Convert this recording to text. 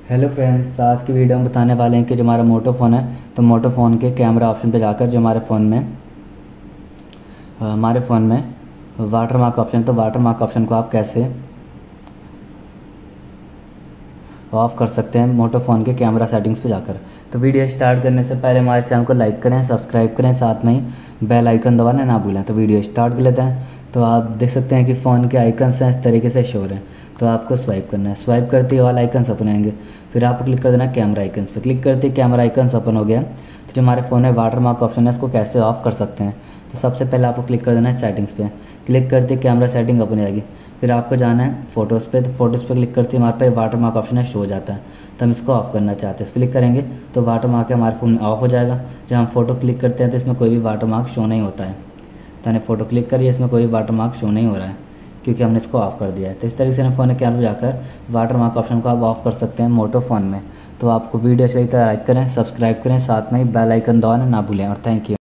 Hello friends, आज की video में बताने वाले हैं कि जो हमारा मोटो फ़ोन है तो मोटो फ़ोन के कैमरा ऑप्शन पे जाकर जो हमारे फ़ोन में वाटर मार्क ऑप्शन, तो वाटर मार्क ऑप्शन को आप कैसे ऑफ़ कर सकते हैं मोटो फ़ोन के कैमरा सेटिंग्स पे जाकर। तो वीडियो स्टार्ट करने से पहले हमारे चैनल को लाइक करें, सब्सक्राइब करें, साथ में ही बेल आइकन दबाना ना भूलें। तो वीडियो स्टार्ट कर लेते हैं। तो आप देख सकते हैं कि फ़ोन के आइकन्स हैं इस तरीके से शो हो रहे हैं। तो आपको स्वाइप करना है, स्वाइप करते ही ऑल आइकन्स ओपन आएंगे। फिर आपको क्लिक कर देना है कैमरा आइकन्स पे। क्लिक करते ही कैमरा आइकन्स ओपन हो गया। तो जो हमारे फ़ोन में वाटर मार्क ऑप्शन है इसको कैसे ऑफ़ कर सकते हैं। तो सबसे पहले आपको क्लिक कर देना है सेटिंग्स पे। क्लिक करते ही कैमरा सेटिंग ओपन आएगी। फिर आपको जाना है फ़ोटोज़ पे। तो फ़ोटोज़ पे क्लिक करते ही हमारे पे वाटर मार्क ऑप्शन है शो हो जाता है। तो हम इसको ऑफ़ करना चाहते हैं, इस पर क्लिक करेंगे तो वाटर मार्क हमारे फ़ोन में ऑफ हो जाएगा। जब हम फ़ोटो क्लिक करते हैं तो इसमें कोई भी वाटर मार्क शो नहीं होता है। तो हमने फ़ोटो क्लिक करी, इसमें कोई वाटर मार्क शो नहीं हो रहा है क्योंकि हमने इसको ऑफ़ कर दिया है। तो इस तरीके से फ़ोन के कैमरे जाकर वाटर मार्क ऑप्शन को आप ऑफ़ कर सकते हैं मोटो फ़ोन में। तो आपको वीडियो अच्छी लगी तो लाइक करें, सब्सक्राइब करें, साथ में ही बेल आइकन दबाना ना भूलें। और थैंक यू।